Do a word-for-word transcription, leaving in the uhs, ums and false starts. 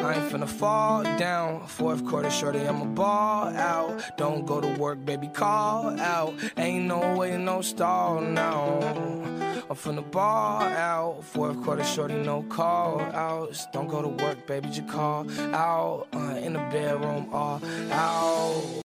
I ain't finna fall down. Fourth quarter, shorty, I'ma ball out. Don't go to work, baby, call out. Ain't no way, no stall now. I'm finna ball out. Fourth quarter, shorty, no call outs. Don't go to work, baby, just call out. Uh, in the bedroom, all out.